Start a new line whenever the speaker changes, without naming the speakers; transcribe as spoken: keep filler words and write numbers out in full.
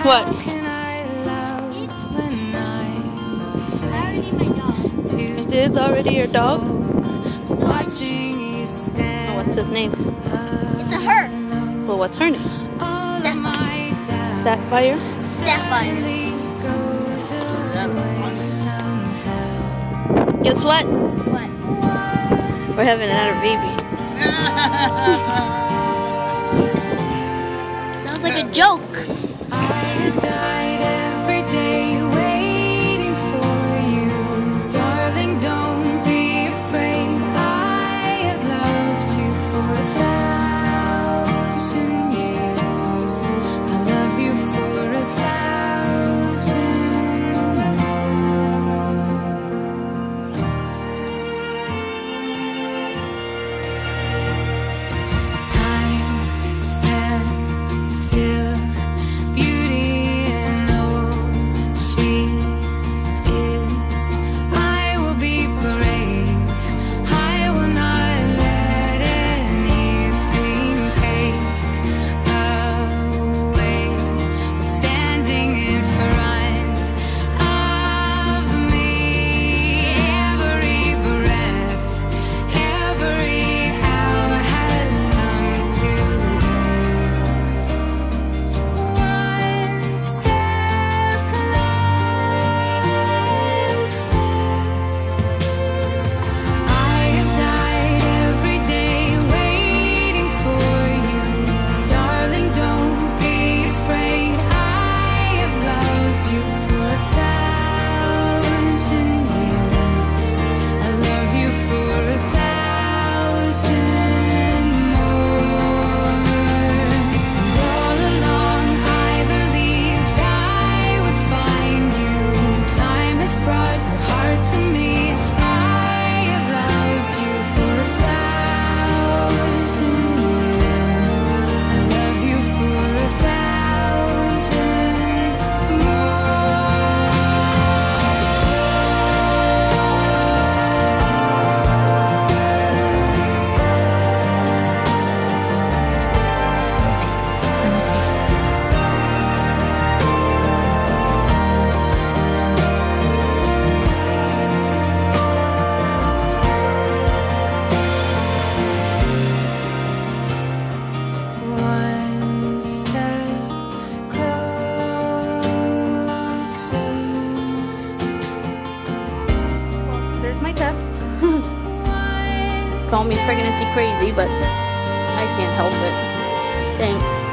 What? Is this already your dog? Oh, what's his name?
It's a her.
Well, what's her name?
Sapphire.
Sapphire?
Sapphire.
Guess what?
What?
We're having another baby.
Sounds like a joke.
My test. Call me pregnancy crazy, but I can't help it. Thanks.